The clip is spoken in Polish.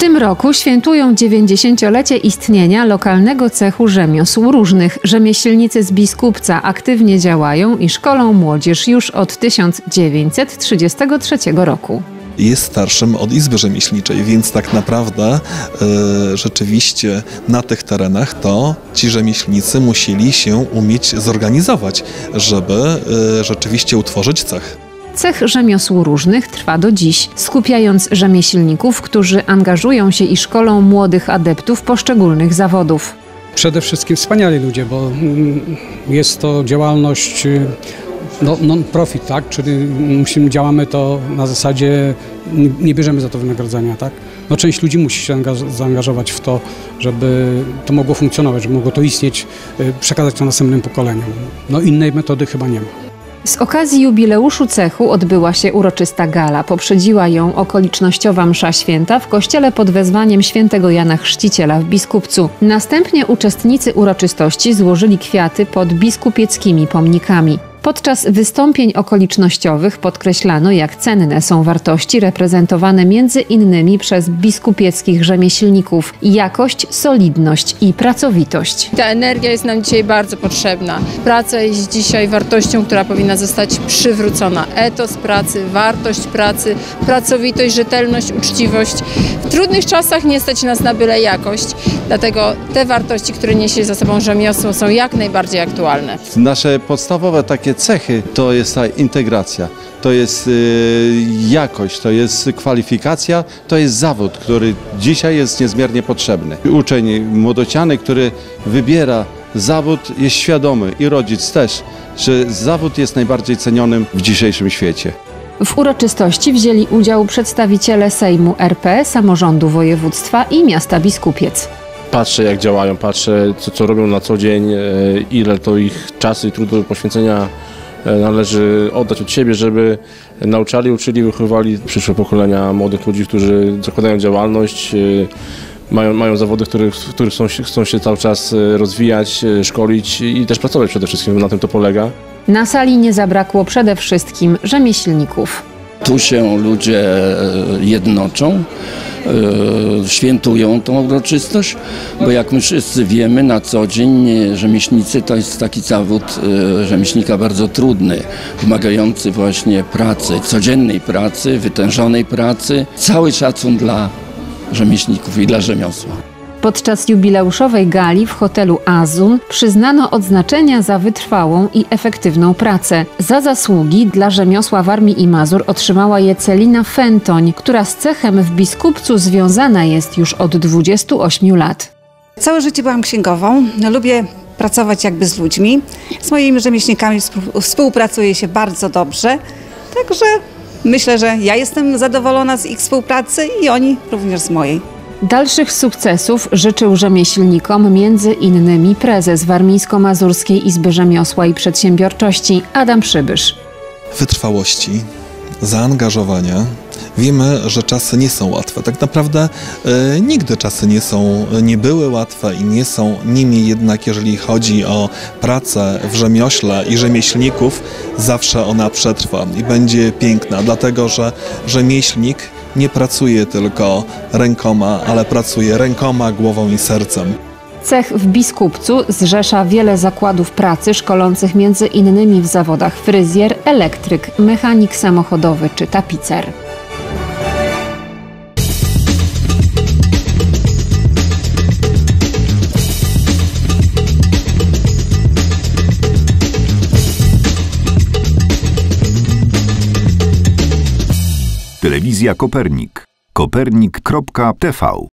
tym roku świętują 90-lecie istnienia lokalnego cechu rzemiosł różnych. Rzemieślnicy z Biskupca aktywnie działają i szkolą młodzież już od 1933 roku. Jest starszym od Izby Rzemieślniczej, więc tak naprawdę rzeczywiście na tych terenach to ci rzemieślnicy musieli się umieć zorganizować, żeby rzeczywiście utworzyć cech. Cech rzemiosł różnych trwa do dziś, skupiając rzemieślników, którzy angażują się i szkolą młodych adeptów poszczególnych zawodów. Przede wszystkim wspaniali ludzie, bo jest to działalność non-profit, tak? Czyli działamy to na zasadzie, nie bierzemy za to wynagrodzenia, tak? No, część ludzi musi się zaangażować w to, żeby to mogło funkcjonować, żeby mogło to istnieć, przekazać to następnym pokoleniom. No, innej metody chyba nie ma. Z okazji jubileuszu cechu odbyła się uroczysta gala. Poprzedziła ją okolicznościowa msza święta w kościele pod wezwaniem świętego Jana Chrzciciela w Biskupcu. Następnie uczestnicy uroczystości złożyli kwiaty pod biskupieckimi pomnikami. Podczas wystąpień okolicznościowych podkreślano, jak cenne są wartości reprezentowane między innymi przez biskupieckich rzemieślników: jakość, solidność i pracowitość. Ta energia jest nam dzisiaj bardzo potrzebna. Praca jest dzisiaj wartością, która powinna zostać przywrócona. Etos pracy, wartość pracy, pracowitość, rzetelność, uczciwość. W trudnych czasach nie stać nas na byle jakość, dlatego te wartości, które niesie za sobą rzemiosło, są jak najbardziej aktualne. Nasze podstawowe takie cechy to jest ta integracja, to jest jakość, to jest kwalifikacja, to jest zawód, który dzisiaj jest niezmiernie potrzebny. Uczeń młodociany, który wybiera zawód, jest świadomy, i rodzic też, że zawód jest najbardziej cenionym w dzisiejszym świecie. W uroczystości wzięli udział przedstawiciele Sejmu RP, samorządu województwa i miasta Biskupiec. Patrzę, jak działają, patrzę, co robią na co dzień, ile to ich czasu i trudu poświęcenia należy oddać od siebie, żeby nauczali, uczyli, wychowywali przyszłe pokolenia młodych ludzi, którzy zakładają działalność, mają zawody, w których chcą się cały czas rozwijać, szkolić i też pracować przede wszystkim, na tym to polega. Na sali nie zabrakło przede wszystkim rzemieślników. Tu się ludzie jednoczą, świętują tą uroczystość, bo jak my wszyscy wiemy, na co dzień rzemieślnicy to jest taki zawód rzemieślnika bardzo trudny, wymagający właśnie pracy, codziennej pracy, wytężonej pracy. Cały szacun dla rzemieślników i dla rzemiosła. Podczas jubileuszowej gali w hotelu Azun przyznano odznaczenia za wytrwałą i efektywną pracę. Za zasługi dla rzemiosła Warmii i Mazur otrzymała je Celina Fentoń, która z cechem w Biskupcu związana jest już od 28 lat. Całe życie byłam księgową. Lubię pracować jakby z ludźmi. Z moimi rzemieślnikami współpracuje się bardzo dobrze. Także myślę, że ja jestem zadowolona z ich współpracy i oni również z mojej. Dalszych sukcesów życzył rzemieślnikom między innymi prezes Warmińsko-Mazurskiej Izby Rzemiosła i Przedsiębiorczości Adam Przybysz. Wytrwałości, zaangażowania. Wiemy, że czasy nie są łatwe. Tak naprawdę nigdy czasy nie były łatwe i nie są. Niemniej jednak, jeżeli chodzi o pracę w rzemiośle i rzemieślników, zawsze ona przetrwa i będzie piękna, dlatego że rzemieślnik nie pracuje tylko rękoma, ale pracuje rękoma, głową i sercem. Cech w Biskupcu zrzesza wiele zakładów pracy szkolących między innymi w zawodach fryzjer, elektryk, mechanik samochodowy czy tapicer. Telewizja Kopernik. Kopernik.tv